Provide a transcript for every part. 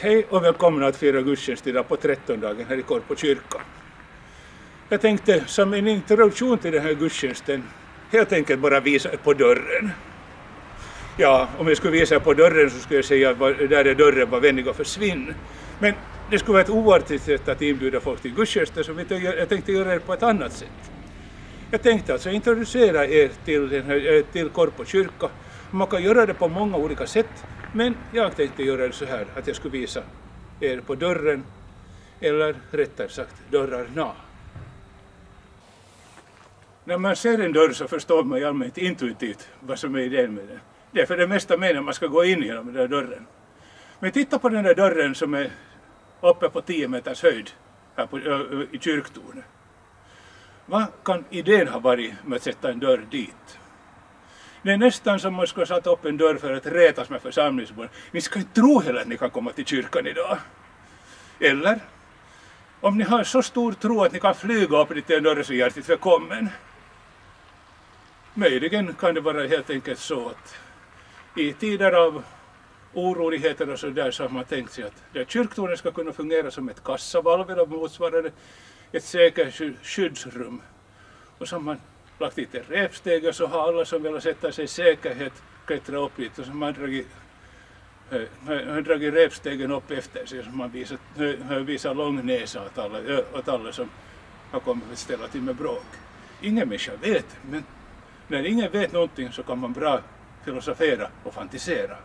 Hej och välkomna att fira gudstjänst idag på 13-dagen här i Korpo kyrka. Jag tänkte som en introduktion till den här gudstjänsten helt enkelt bara visa på dörren. Ja, om jag skulle visa på dörren så skulle jag säga att där är dörren, var vänlig och försvinn. Men det skulle vara ett oartigt sätt att inbjuda folk till gudstjänsten, så jag tänkte göra det på ett annat sätt. Jag tänkte alltså introducera er till Korpo kyrka. Man kan göra det på många olika sätt, men jag tänkte göra det så här att jag skulle visa er på dörren, eller rättare sagt dörrarna. När man ser en dörr så förstår man ju allmänt intuitivt vad som är idén med den. Det är för det mesta meningen man ska gå in genom den där dörren. Men titta på den där dörren som är uppe på 10 meters höjd här i kyrktornet. Vad kan idén ha varit med att sätta en dörr dit? Det är nästan som man ska sätta upp en dörr för att rätas med församlingsbordet. Ni ska inte tro heller att ni kan komma till kyrkan idag. Eller, om ni har så stor tro att ni kan flyga upp dit till en dörr så hjärtligt välkommen. Möjligen kan det vara helt enkelt så att i tider av oroligheter och så där så har man tänkt sig att där kyrktornet ska kunna fungera som ett kassavalv eller motsvarande ett säkert skyddsrum. Och så har man lagt dit en repsteg och så har alla som vill sätta sig i säkerhet klättrat upp dit och så har man dragit repstegen upp efter sig så man visar lång näsa åt alla som har kommit att ställa till med bråk. Ingen människa vet, men när ingen vet någonting så kan man bra filosofera och fantisera.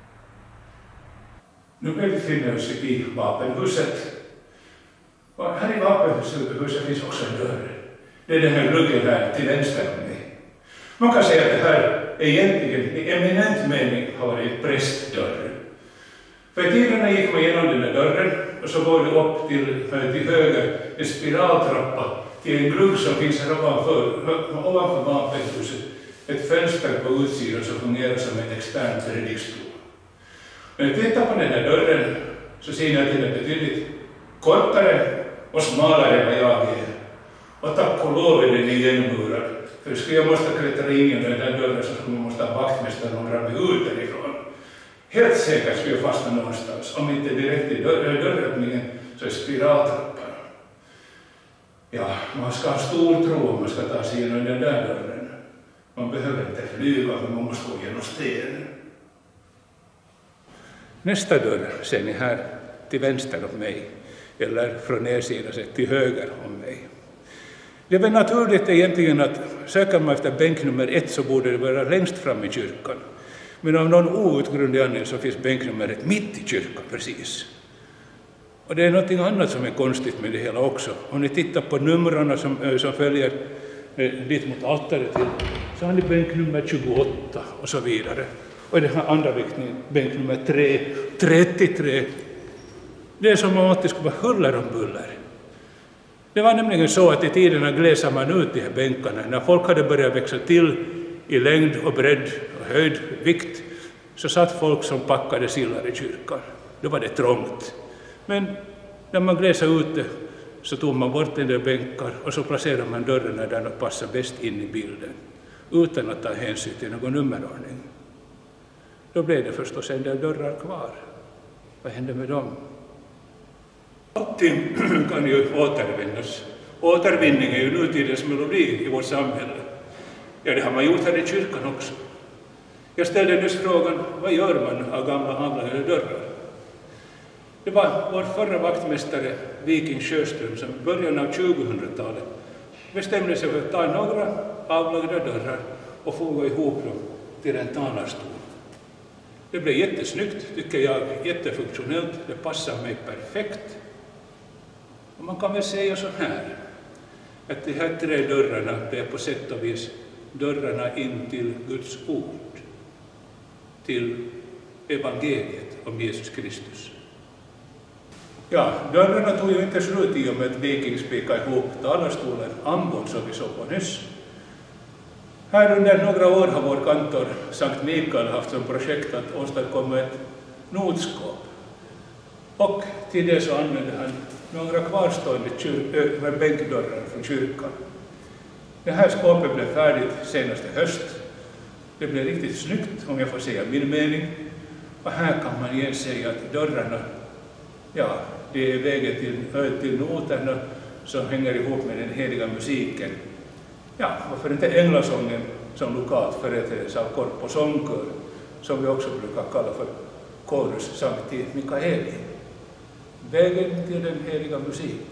Nu befinner vi oss i vapenhuset. Och här i vapenhuset finns också en dörr. Det är den här ruggen här till vänster om mig. Man kan säga att det här egentligen i eminent mening har varit prästdörr. För i tiderna gick man igenom den här dörren och så går det upp till höger en spiraltrappa till en glugg som finns här ovanför vapenhuset. Ett fönster på utsidan som fungerar som en extern predikstol. Men tittar på den här dörren så ser ni att den är betydligt kortare och smalare än vad jag är. Och tack och lov är den igenmurad. För skulle jag måste klättra in i den där dörren så skulle man måste ha vaktmästaren och dra mig ut därifrån. Helt säkert skulle jag fastna någonstans. Om inte direkt i dörröppningen så är spiraltrappan. Ja, man ska ha stor tro om man ska ta sig igenom den där dörren. Man behöver inte flyga, men man måste gå genom sten. Nästa dörr ser ni här till vänster om mig, eller från er sida sett till höger om mig. Det är väl naturligt egentligen att söker man efter bänk nummer 1 så borde det vara längst fram i kyrkan. Men av någon outgrundlig anledning så finns bänk nummer 1 mitt i kyrkan precis. Och det är något annat som är konstigt med det hela också. Om ni tittar på numrarna som följer dit mot altaret till, så har ni bänk nummer 28 och så vidare. Och i den här andra riktningen, bänk nummer 3, 33. Det är som om det skulle vara huller om buller. Det var nämligen så att i tiderna glesade man ut de här bänkarna. När folk hade börjat växa till i längd och bredd och höjd, vikt, så satt folk som packade sillar i kyrkan. Då var det trångt. Men när man glesade ut det så tog man bort en del bänkar och så placerade man dörrarna där de passar bäst in i bilden. Utan att ta hänsyn till någon nummerordning. Då blev det förstås en del dörrar kvar. Vad hände med dem? Allting kan ju återvinnas. Återvinning är ju nutidens melodi i vårt samhälle. Ja, det har man gjort här i kyrkan också. Jag ställde nyss frågan, vad gör man av gamla avlagda dörrar? Det var vår förra vaktmästare, Viking Sjöström, som i början av 2000-talet bestämde sig för att ta några avlagda dörrar och foga ihop dem till en talarstol. Det blev jättesnyggt, tycker jag, jättefunktionellt, det passar mig perfekt. Och man kan väl säga så här, att de här 3 dörrarna, det är på sätt och vis dörrarna in till Guds ord, till evangeliet om Jesus Kristus. Ja, dörrarna tog ju inte slut i och med att Viking spikade ihop talarstolen Ambon som vi såg på nyss. Här under några år har vår kantor Sankt Mikael haft som projekt att åstadkomma ett notskåp. Och till det så använde han några kvarstående bänkdörrar från kyrkan. Det här skåpet blev färdigt senast i höst. Det blev riktigt snyggt, om jag får säga min mening. Och här kan man igen säga att dörrarna Ja, det är vägen till noterna som hänger ihop med den heliga musiken. Ja, varför inte änglasången som lokalt företräds av Korpo sångkör, som vi också brukar kalla för Chorus Sancti Michaeli. Vägen till den heliga musiken.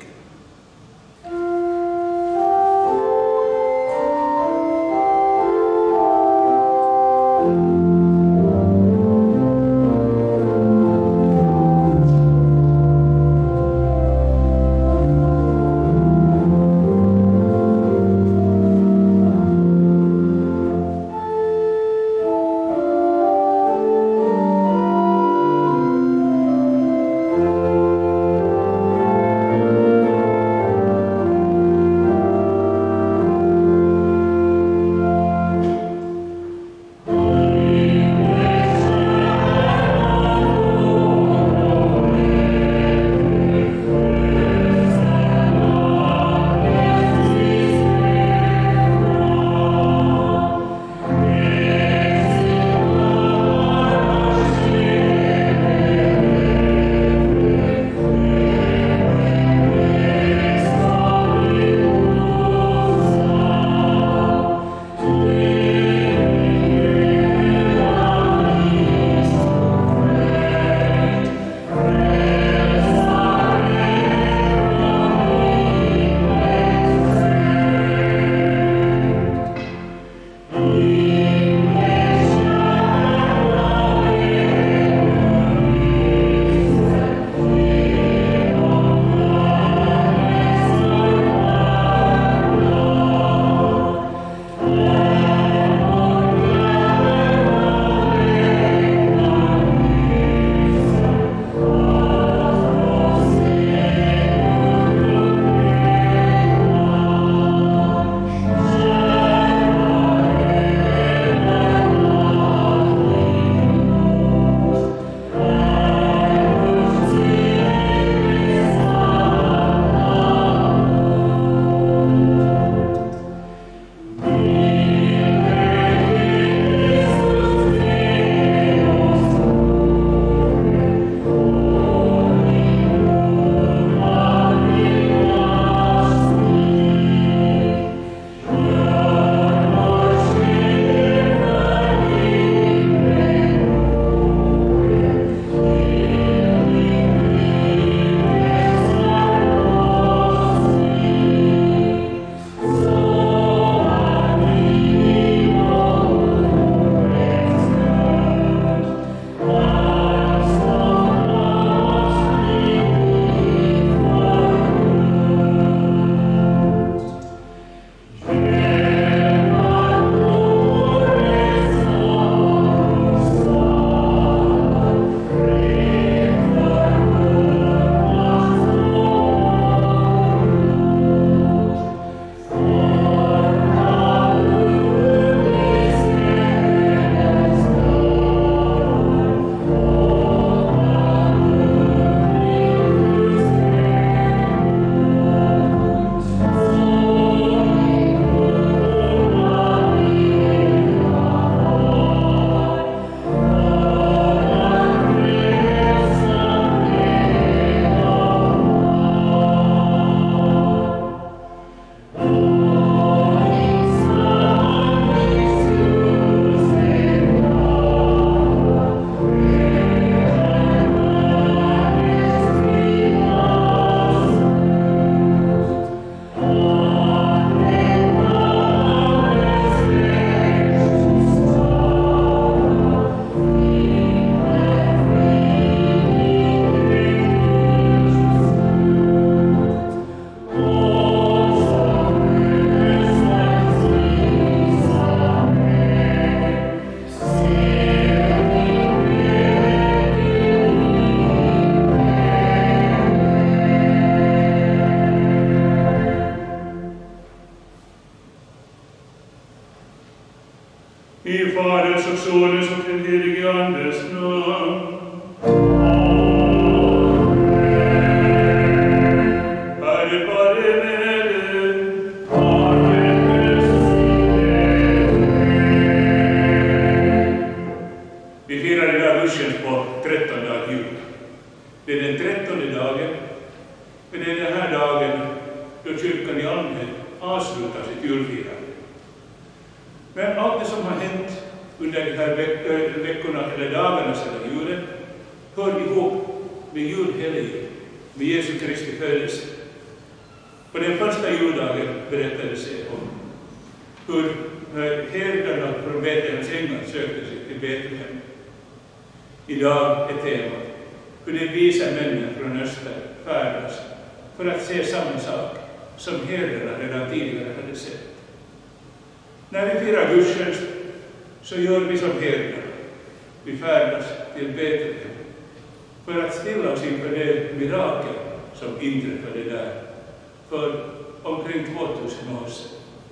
Det är den 13:e dagen, men det är den här dagen då kyrkan i allmänhet avslutar sitt julfirande. Men allt det som har hänt under de här veckorna eller dagarna sedan julen hör ihop med julhelgen, med Jesu Kristi födelse. På den första juldagen berättades det om hur herdarna från Betlehems ängar sökte sig till Betlehem. Idag är temat hur de visa männen från öster färdas för att se samma sak som herdarna redan tidigare hade sett. När vi firar gudstjänst så gör vi som herdarna. Vi färdas till Betlehem för att stilla oss inför det mirakel som inträffade där för omkring 2000 år sedan.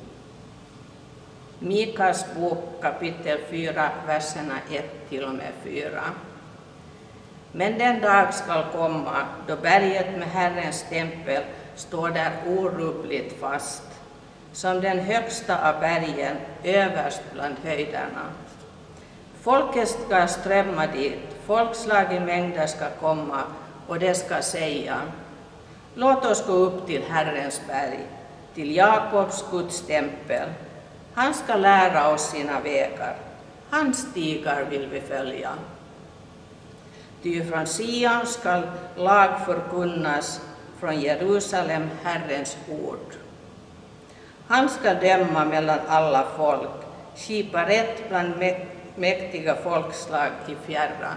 Mikas bok kapitel 4, verserna 1 till och med 4. Men den dag skall komma då berget med Herrens tempel står där orubbligt fast, som den högsta av bergen överst bland höjderna. Folket ska strömma dit, folkslag i mängder ska komma och det ska säga: låt oss gå upp till Herrens berg, till Jakobs Guds tempel. Han ska lära oss sina vägar, hans stigar vill vi följa. Ty från Sion ska lag förkunnas, från Jerusalem Herrens ord. Han ska döma mellan alla folk, skipa rätt bland mäktiga folkslag i fjärran.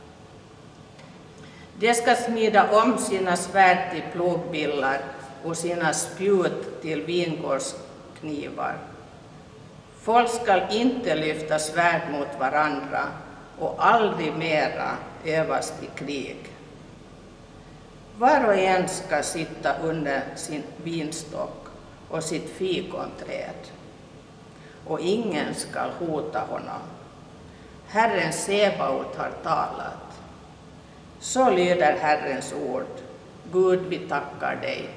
De ska smida om sina svärd till plogbillar och sina spjut till vingårdsknivar. Folk ska inte lyfta svärd mot varandra och aldrig mera övas till krig. Var och en ska sitta under sin vinstock och sitt fikonträd, och ingen ska hota honom. Herren Sebaot har talat. Så lyder Herrens ord. Gud, vi tackar dig.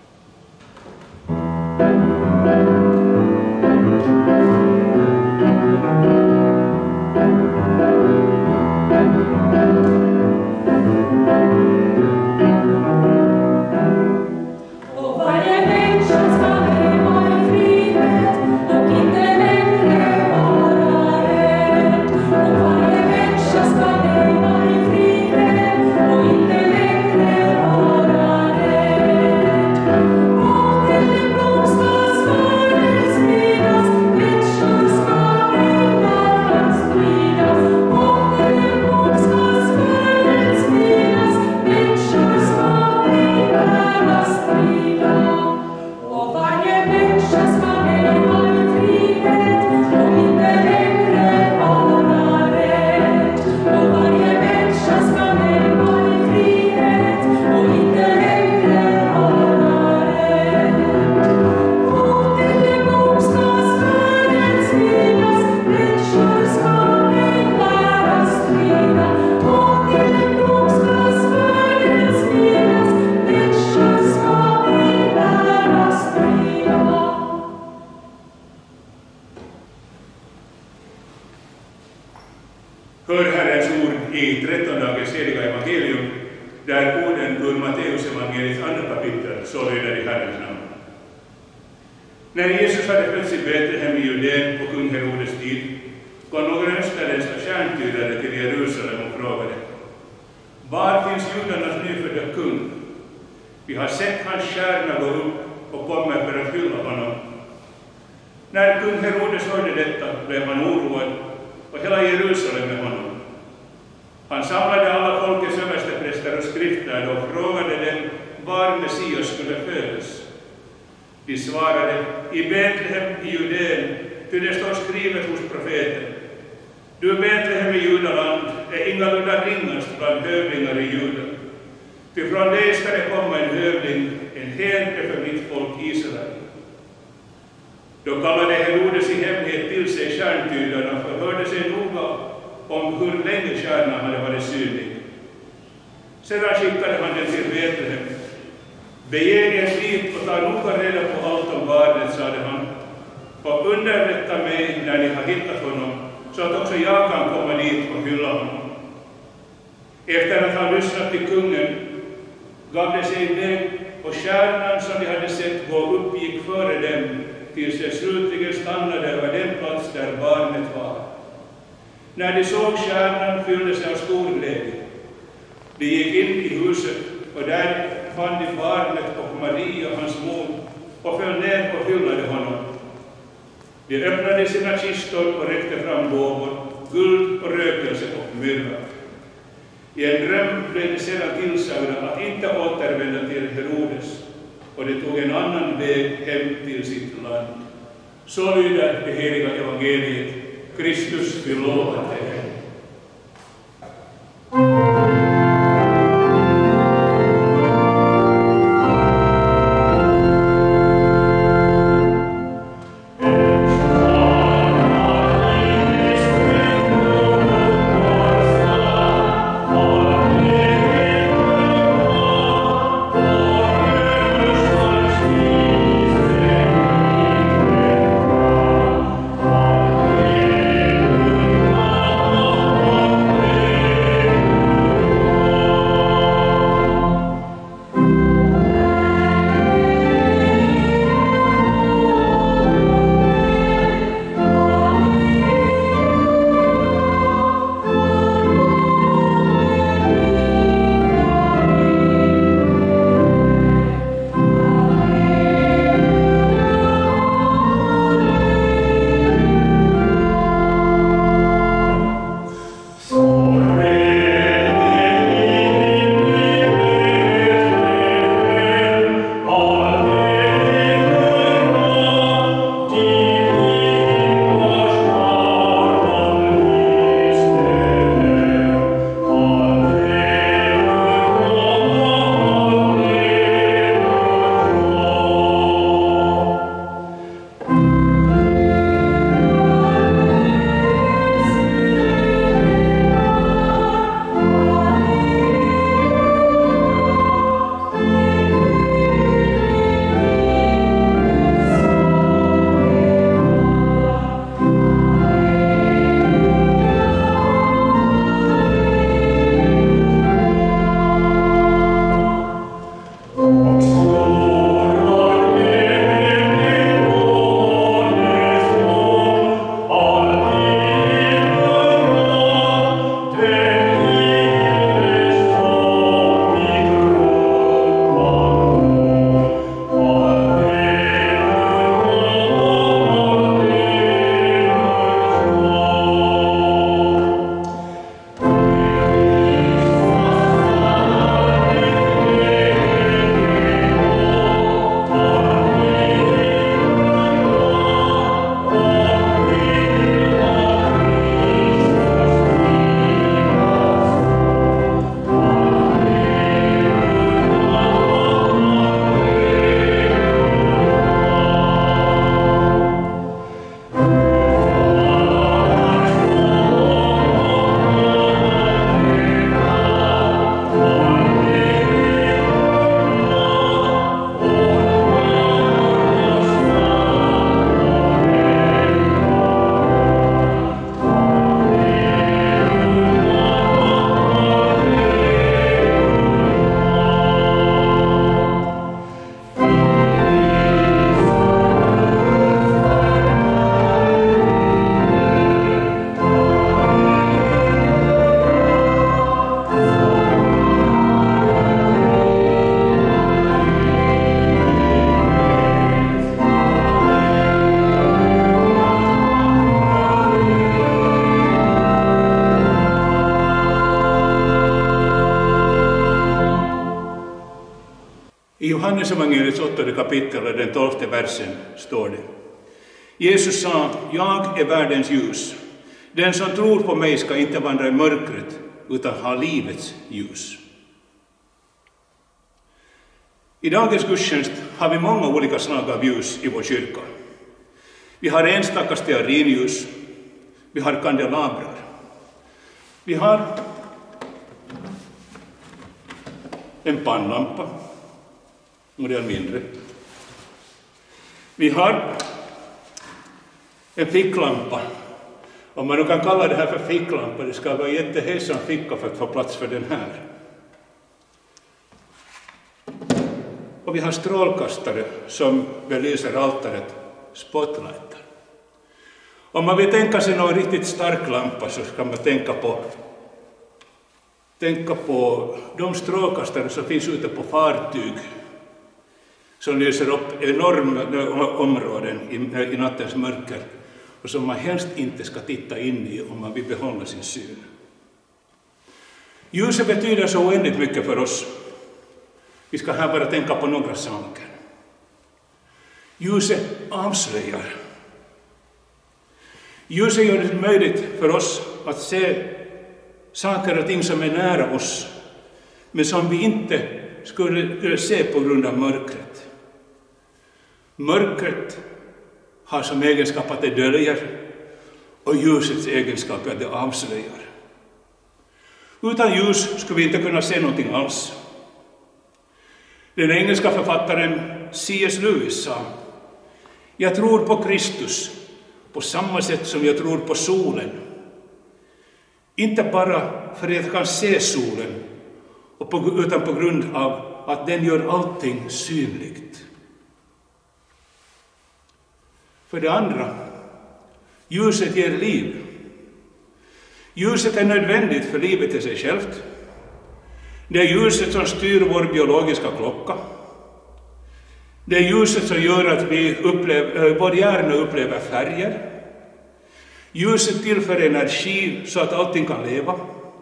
Hör Herrens ord i 13 dagens heliga evangelium, där orden ur Matteus evangeliets andra kapitel så lyder i Herrens namn. När Jesus hade fötts i Betlehem i Judén på kung Herodes tid, kom några österländska stjärntydare till Jerusalem och frågade: var finns judarnas nyfödda kung? Vi har sett hans stjärna gå upp och kommer för att hylla honom. När kung Herodes hörde detta blev han oroad, och hela Jerusalem med honom. Han samlade alla folkets överstepräster och skriftlärda och frågade dem var Messias skulle födas. De svarade: i Betlehem i Judén, ty det står skrivet hos profeten: du Betlehem i Judaland är ingalunda ringast bland hövdingar i Juda. Ty från dig ska det komma en hövding, en herde för mitt folk Israel. Då kallade Herodes i hemlighet till sig stjärntydarna och förhörde sig noga om hur länge stjärnan hade varit synlig. Sedan skickade han den till Betlehem. Bege er dit och ta noga reda på allt om barnet, sade han, och underrätta mig när ni har hittat honom, så att också jag kan komma dit och hylla honom. Efter att ha lyssnat till kungen gav de sig iväg och stjärnan som de hade sett gå upp gick före dem tills de slutligen stannade över den plats där barnet var. När de såg stjärnan fylldes de av stor glädje. De gick in i huset och där fann de barnet och Maria, hans mor, och föll ner och hyllade honom. De öppnade sina kistor och räckte fram gåvor, guld och rökelse och myrra. I en dröm blev de sedan tillsagda att inte återvända till Herodes, och de tog en annan väg hem till sitt land. Så lyder det heliga evangeliet. Kristus, vi lovar dig. I Johannes evangeliets 8 kapitel, den 12 versen, står det: Jesus sa, jag är världens ljus. Den som tror på mig ska inte vandra i mörkret, utan ha livets ljus. I dagens gudstjänst har vi många olika slag av ljus i vår kyrka. Vi har enstaka stearinljus, vi har kandelabrar, vi har en pannlampa, modell mindre. Vi har en ficklampa Om man nu kan kalla det här för ficklampa, det ska vara jättehejsan ficka för att få plats för den här. Och vi har strålkastare som belyser altaret, spotlightar. Om man vill tänka sig någon riktigt stark lampa så ska man tänka på de strålkastare som finns ute på fartyg som lyser upp enorma områden i nattens mörker och som man helst inte ska titta in i om man vill behålla sin syn. Ljuset betyder så oändligt mycket för oss. Vi ska här bara tänka på några saker. Ljuset avslöjar. Ljuset gör det möjligt för oss att se saker och ting som är nära oss, men som vi inte skulle se på grund av mörkret. Mörkret har som egenskap att det döljer, och ljusets egenskap är att det avslöjar. Utan ljus skulle vi inte kunna se någonting alls. Den engelska författaren C.S. Lewis sa: jag tror på Kristus på samma sätt som jag tror på solen. Inte bara för att jag kan se solen, utan på grund av att den gör allting synligt. För det andra, ljuset ger liv. Ljuset är nödvändigt för livet i sig självt. Det är ljuset som styr vår biologiska klocka. Det är ljuset som gör att vår hjärna upplever färger. Ljuset tillför energi så att allting kan leva.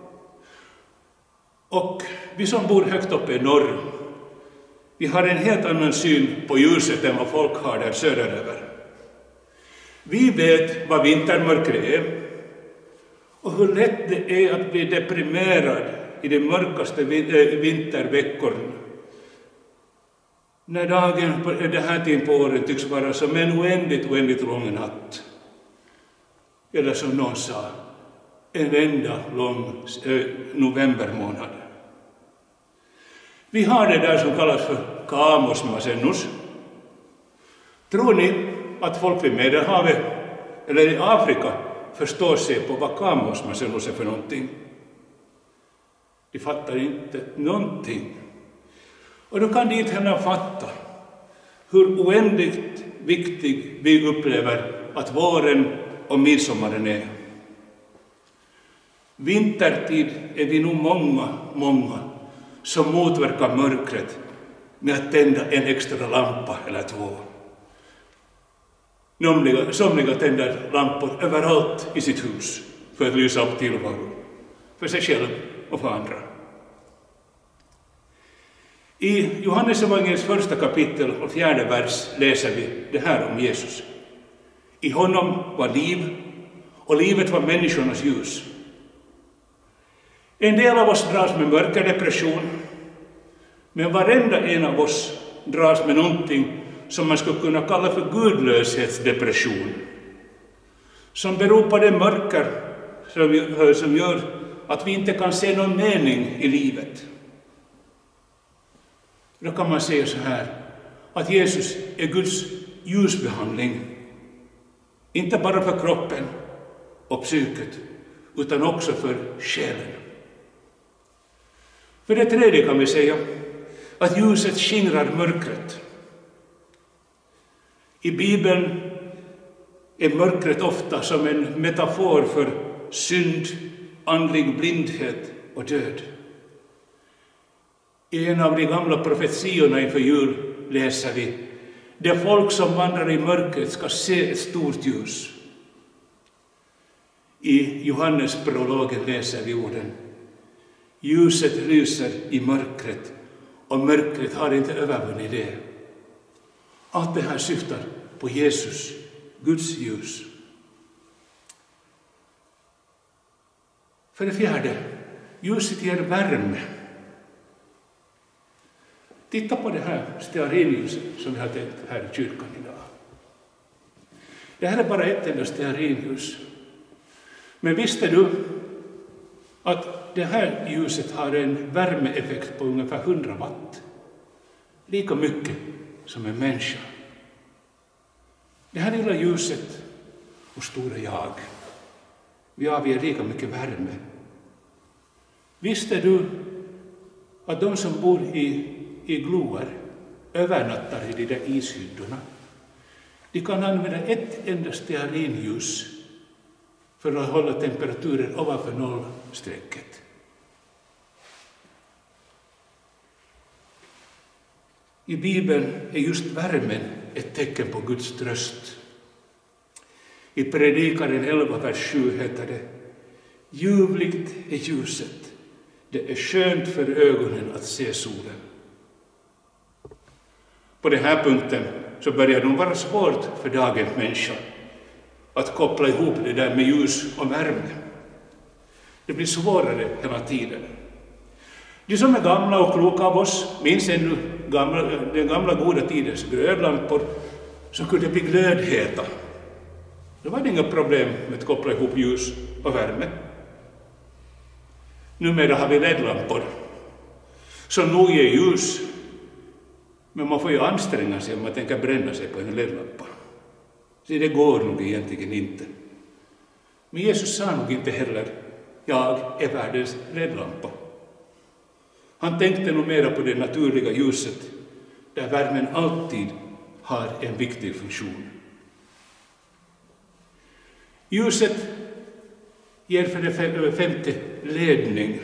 Och vi som bor högt uppe i norr, vi har en helt annan syn på ljuset än vad folk har där söderöver. Vi vet vad vintermörker är och hur lätt det är att bli deprimerad i de mörkaste vinterveckorna. När dagen på det här tiden på året tycks vara som en oändligt lång natt. Eller som någon sa, en enda lång novembermånad. Vi har det där som kallas för Kamos Masennus. Tror ni att folk vid Medelhavet eller i Afrika förstår sig på vad Kamos Masennus är för någonting? De fattar inte någonting. Och då kan de inte heller fatta hur oändligt viktig vi upplever att våren och midsommaren är. Vintertid är vi nog många som motverkar mörkret med att tända en extra lampa eller två. Somliga tänder lampor överallt i sitt hus för att lysa upp tillvaron, för sig själv och för andra. I Johannes evangeliets 1 kapitel och 4 vers läser vi det här om Jesus. I honom var liv, och livet var människornas ljus. En del av oss dras med mörkerdepression, men varenda en av oss dras med någonting som man skulle kunna kalla för gudlöshetsdepression, som beror på det mörker som gör att vi inte kan se någon mening i livet. Då kan man säga så här, att Jesus är Guds ljusbehandling, inte bara för kroppen och psyket, utan också för själen. För det tredje kan vi säga att ljuset skingrar mörkret. I Bibeln är mörkret ofta som en metafor för synd, andlig blindhet och död. I en av de gamla profetiorna inför jul läser vi: det folk som vandrar i mörkret ska se ett stort ljus. I Johannes prologen läser vi orden: ljuset lyser i mörkret, och mörkret har inte övervunnit det. Allt det här syftar på Jesus, Guds ljus. För det fjärde, ljuset ger värme. Titta på det här stearinljuset som vi har tänkt här i kyrkan idag. Det här är bara ett enda stearinljus. Men visste du att det här ljuset har en värmeeffekt på ungefär 100 watt? Lika mycket som en människa. Det här lilla ljuset och stora jag vi avger lika mycket värme. Visste du att de som bor i glor övernattar i de där ishyddorna? De kan använda ett enda stearinljus för att hålla temperaturen ovanför nollstrecket. I Bibeln är just värmen ett tecken på Guds tröst. I Predikaren 11, vers 7 heter det: ljuvligt är ljuset, det är skönt för ögonen att se solen. På den här punkten så börjar det vara svårt för dagens människa att koppla ihop det där med ljus och värme. Det blir svårare hela tiden. De som är gamla och kloka av oss minns ännu den gamla goda tidens glödlampor som kunde bli glödheta. Det var inga problem med att koppla ihop ljus och värme. Numera har vi LED-lampor som nog ger ljus, men man får ju anstränga sig om man tänker bränna sig på en LED-lampa. Så det går nog egentligen inte. Men Jesus sa nog inte heller: jag är världens LED-lampa. Han tänkte nog mera på det naturliga ljuset, där värmen alltid har en viktig funktion. Ljuset ger för det femte ledning.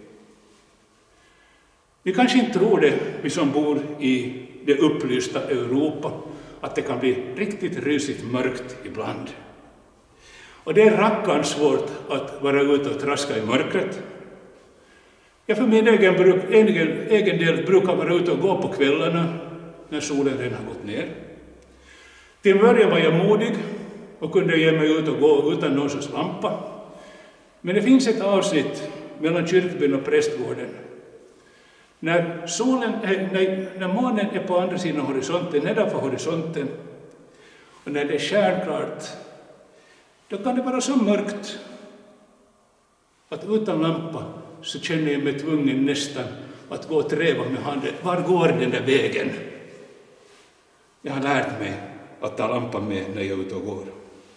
Vi kanske inte tror det, vi som bor i det upplysta Europa, att det kan bli riktigt rysigt mörkt ibland. Och det är rackarns svårt att vara ute och traska i mörkret. Jag för min egen del brukar vara ute och gå på kvällarna när solen redan har gått ner. Till början var jag modig och kunde ge mig ut och gå utan någon sorts lampa. Men det finns ett avsnitt mellan kyrkbyn och prästgården. När månen är på andra sidan horisonten, nedanför horisonten, och när det är stjärnklart, då kan det vara så mörkt att utan lampa så känner jag mig tvungen nästan att gå och träva med handen. Var går den där vägen? Jag har lärt mig att ta lampan med när jag är ute och går.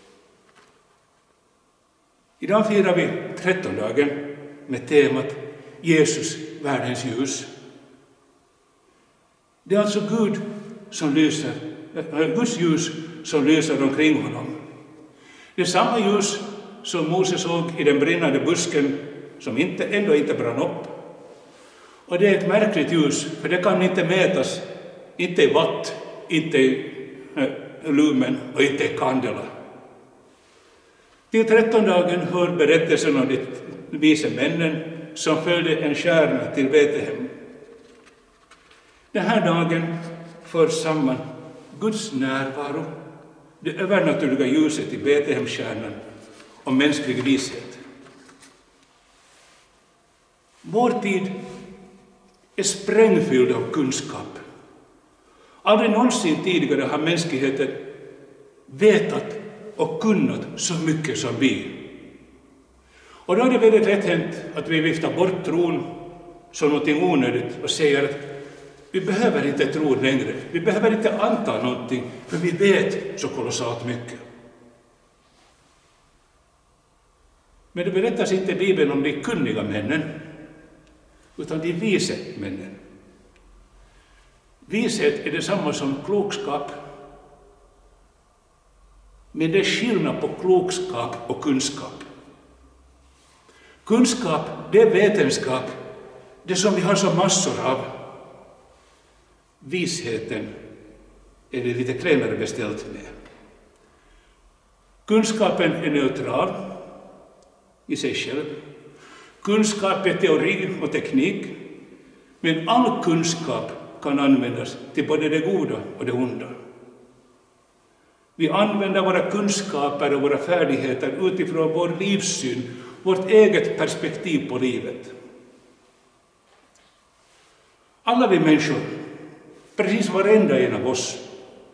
Idag firar vi 13-dagen med temat Jesus, världens ljus. Det är alltså Guds ljus som lyser omkring honom. Det är samma ljus som Moses såg i den brinnande busken som ändå inte brann upp. Och det är ett märkligt ljus, för det kan inte mätas, inte i watt, inte i lumen och inte i kandela. Till 13-dagen hör berättelsen om de vise männen som följde en stjärna till Betlehem. Den här dagen för samman Guds närvaro, det övernaturliga ljuset i Betlehemstjärnan och mänsklig vishet. Vår tid är sprängfylld av kunskap. Aldrig någonsin tidigare har mänskligheten vetat och kunnat så mycket som vi. Och då är det väldigt lätt hänt att vi viftar bort tron som något onödigt och säger att vi behöver inte tro längre. Vi behöver inte anta någonting, för vi vet så kolossalt mycket. Men det berättas inte i Bibeln om de kunniga männen, utan de vise männen. Vishet är detsamma som klokskap, men det är skillnad på klokskap och kunskap. Kunskap, det är vetenskap, det som vi har så massor av. Visheten är det lite klenare beställt med. Kunskapen är neutral i sig själv. Kunskap är teori och teknik, men all kunskap kan användas till både det goda och det onda. Vi använder våra kunskaper och våra färdigheter utifrån vår livssyn, vårt eget perspektiv på livet. Alla vi människor, precis varenda en av oss,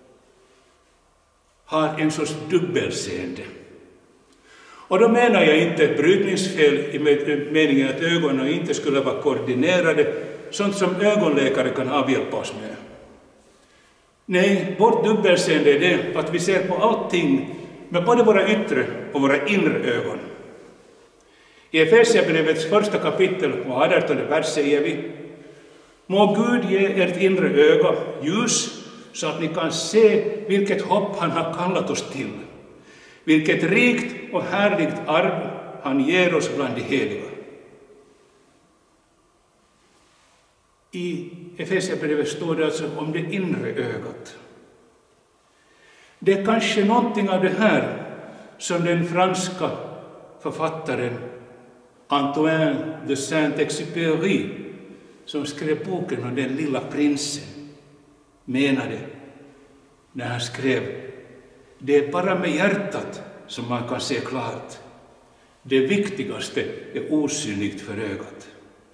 har en sorts dubbelseende. Och då menar jag inte ett brytningsfel i meningen att ögonen inte skulle vara koordinerade, sånt som ögonläkare kan avhjälpa oss med. Nej, vårt dubbelseende är det att vi ser på allting med både våra yttre och våra inre ögon. I Efesierbrevets första kapitel och 18 vers säger vi: må Gud ge ert inre öga ljus så att ni kan se vilket hopp han har kallat oss till, vilket rikt och härligt arv han ger oss bland de heliga. I Efesierbrevet står det alltså om det inre ögat. Det är kanske någonting av det här som den franska författaren Antoine de Saint-Exupéry, som skrev boken om den lilla prinsen, menade när han skrev: det är bara med hjärtat som man kan se klart. Det viktigaste är osynligt för ögat.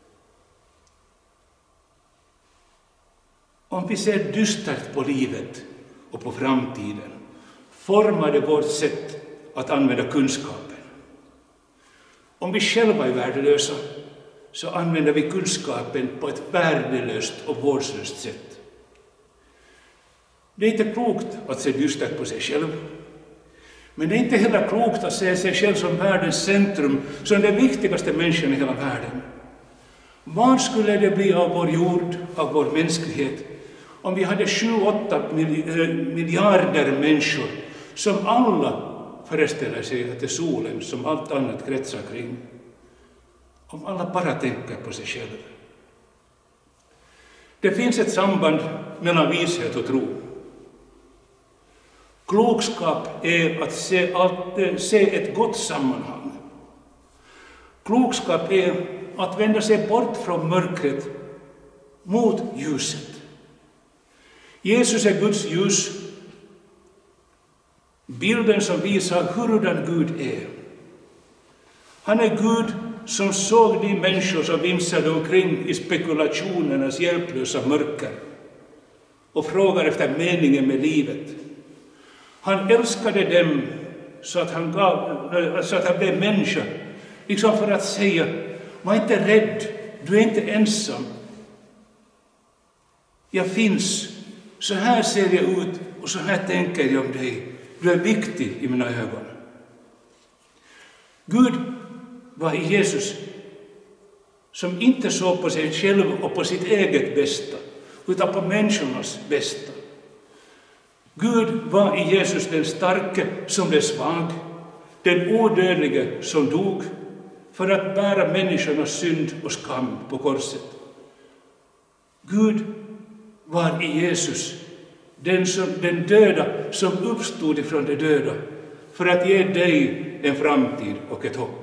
Om vi ser dystert på livet och på framtiden, formar det vårt sätt att använda kunskapen. Om vi själva är värdelösa, så använder vi kunskapen på ett värdelöst och vårdslöst sätt. Det är inte klokt att se dystert på sig själv, men det är inte heller klokt att se sig själv som världens centrum, som den viktigaste människan i hela världen. Vad skulle det bli av vår jord, av vår mänsklighet, om vi hade 7-8 miljarder människor som alla föreställer sig att det är solen som allt annat kretsar kring? Om alla bara tänker på sig själv. Det finns ett samband mellan vishet och tro. Klokskap är att se ett gott sammanhang. Klokskap är att vända sig bort från mörkret mot ljuset. Jesus är Guds ljus, bilden som visar hurdan Gud är. Han är Gud som såg de människor som vimsade omkring i spekulationernas hjälplösa mörker och frågar efter meningen med livet. Han älskade dem så att han blev människa, liksom för att säga: var inte rädd, du är inte ensam. Jag finns, så här ser jag ut och så här tänker jag om dig. Du är viktig i mina ögon. Gud var i Jesus, som inte såg på sig själv och på sitt eget bästa, utan på människornas bästa. Gud var i Jesus den starke som blev svag, den odödlige som dog, för att bära människornas synd och skam på korset. Gud var i Jesus den döda som uppstod ifrån de döda, för att ge dig en framtid och ett hopp.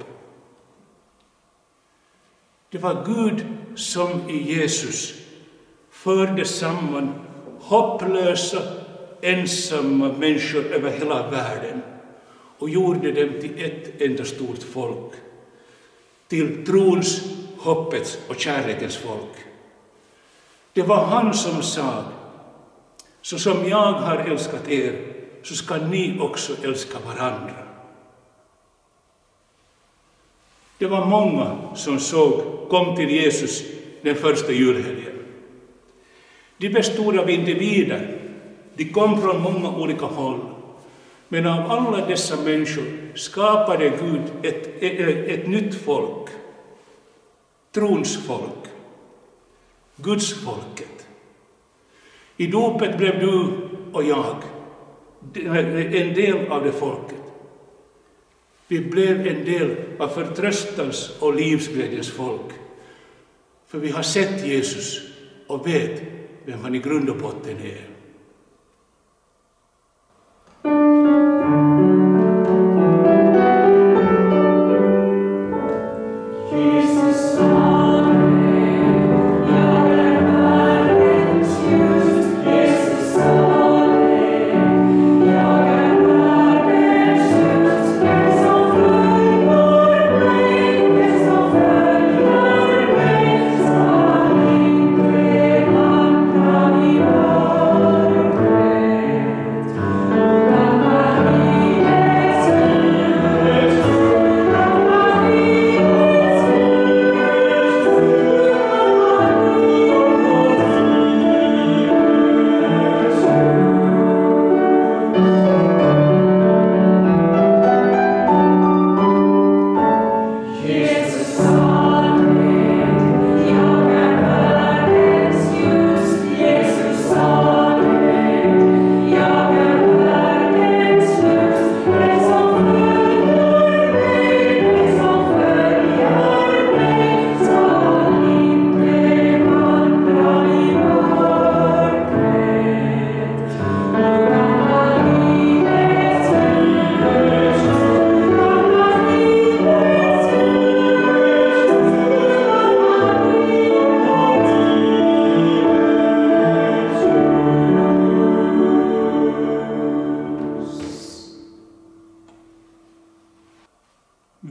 Det var Gud som i Jesus förde samman hopplösa, ensamma människor över hela världen och gjorde dem till ett enda stort folk, till trons, hoppets och kärlekens folk. Det var han som sa: så som jag har älskat er, så ska ni också älska varandra. Det var många som kom till Jesus den första julhelgen. De bestod av individer. De kom från många olika håll. Men av alla dessa människor skapade Gud ett nytt folk. Trons folk. Guds folket. I dopet blev du och jag en del av det folket. Vi blev en del av förtröstans och livsglädjens folk. För vi har sett Jesus och vet vem han i grund och botten är. Oh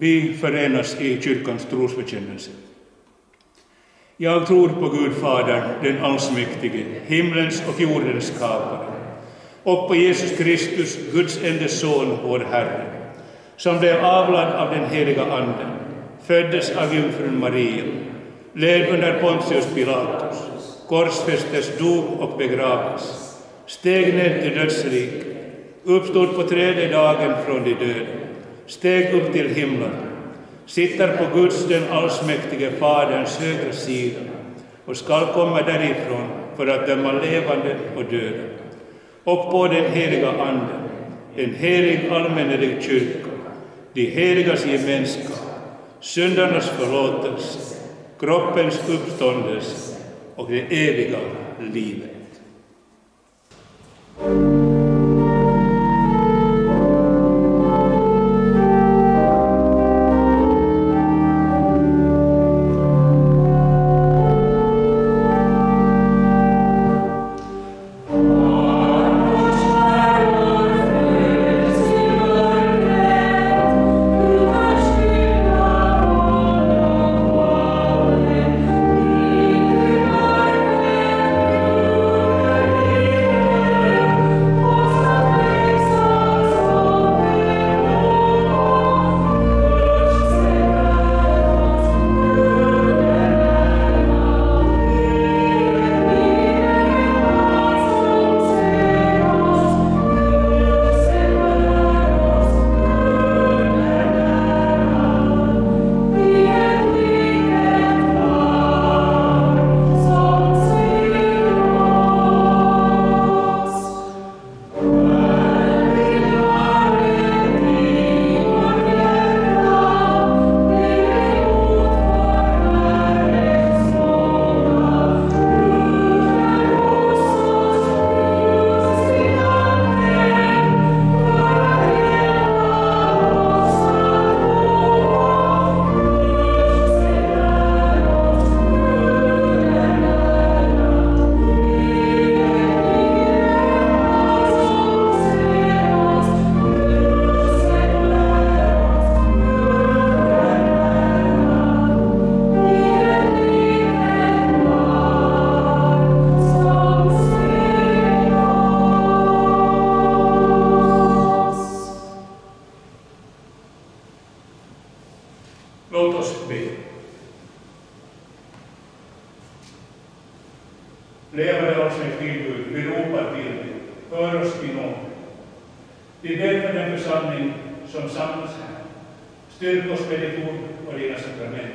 Vi förenas i kyrkans trosbekännelse. Jag tror på Gud Fadern, den allsmäktige, himlens och jordens skapare, och på Jesus Kristus, Guds enda son, vår Herre, som blev avlad av den heliga Anden, föddes av jungfrun Maria, led under Pontius Pilatus, korsfästes, dog och begravdes, steg ned till dödsriket, uppstod på tredje dagen från de döda, steg upp till himlen, sitter på Guds den allsmäktige Faderns högra sida och skall komma därifrån för att döma levande och döda. Och på den heliga Anden, en helig allmännelig kyrka, de heligas gemenskap, syndarnas förlåtelse, kroppens uppståndelse och det eviga livet. Låt oss be. Levande allsmäktige Gud, vi ropar till dig, hör oss i nåd. Vi ber för den församling som samlas här. Styrk oss med ditt ord och dina sakrament.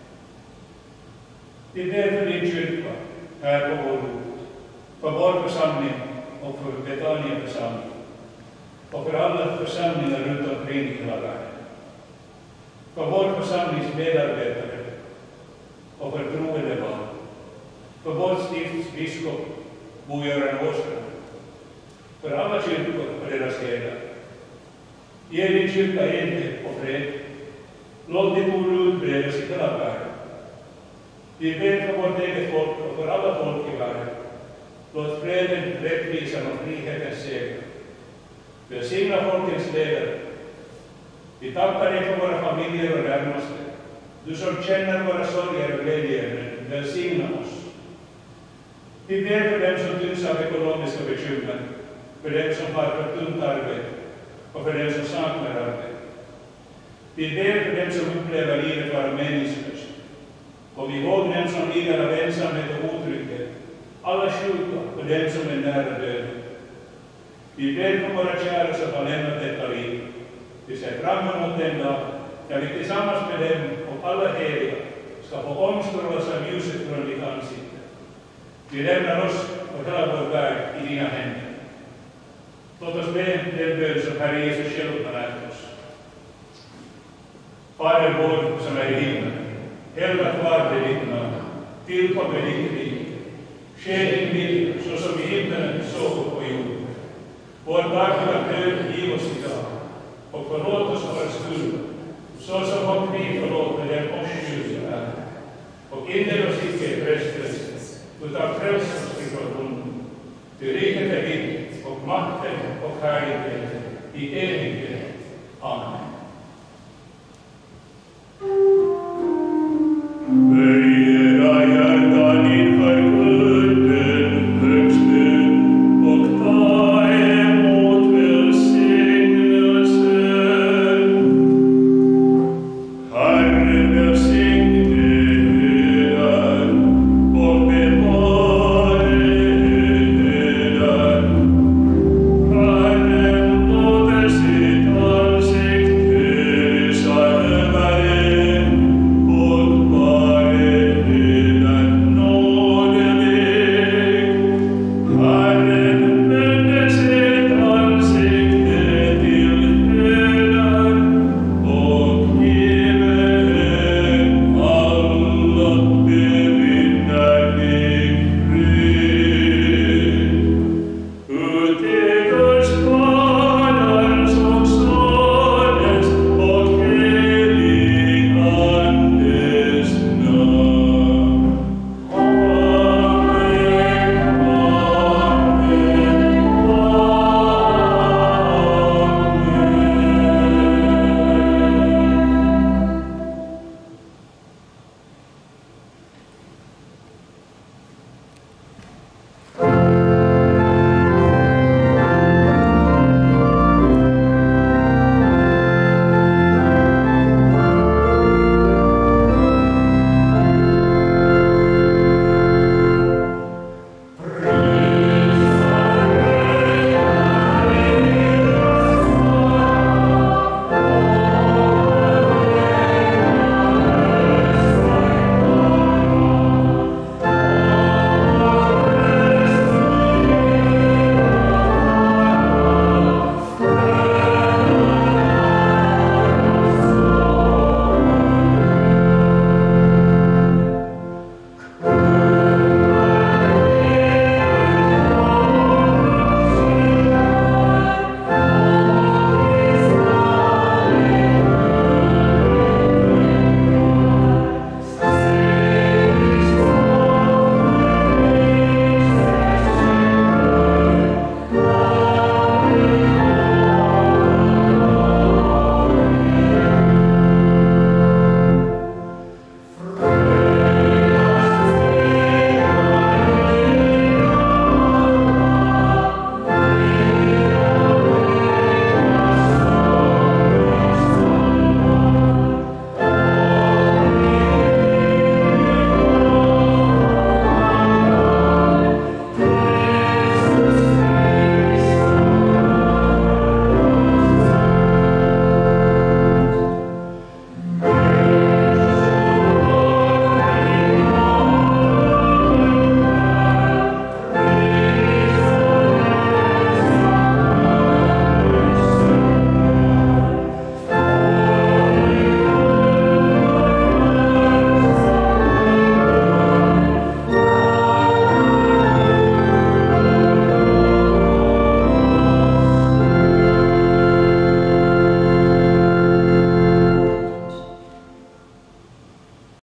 Vi ber för din kyrka här på vår ort, för vår församling och för Betania församling och för alla församlingar runt omkring i hela världen. För vår församlings medarbetare och för troende barn. För vårt stifts biskop, Bo-Göran Åström. För alla kyrkor och deras ledare. Ge din kyrka enhet och fred. Låt ditt ord utbredas i hela världen. Vi ber för vårt eget folk och för alla folk i världen. Låt freden, rättvisan och friheten segra. Välsigna folkens ledare. Vi tackar dig för våra familjer och närmaste. Du som känner våra sorger och glädjeämnen, välsigna oss. Vi ber för dem som tyngs av ekonomiska bekymmer, för dem som har för tungt arbete och för dem som saknar arbete. Vi ber för dem som upplever livet vara meningslöst. Kom ihåg dem som lider av ensamhet och otrygghet, alla sjuka och dem som är nära döden. Vi ber för våra kära som har lämnat detta liv. Vi ser fram emot den dag när vi tillsammans med dem och alla heliga ska få omstrålas av ljuset från ditt ansikte. Vi lämnar oss och hela vår värld i dina händer. Låt oss be den bön som Herre Jesus själv har lärt oss. Fader vår som är i himlen, helgat varde ditt namn, tillkommer ditt rike. Ske din vilja så som i himlen så på jorden. Vår dagliga bröd giv oss idag och förlåt oss våra skulder, så som om vi förlåter dem oss skyldiga är. Och inled oss icke i frestelse, utan fräls oss ifrån onden. Ty riket är ditt, och makten och härligheten i evighet. Amen.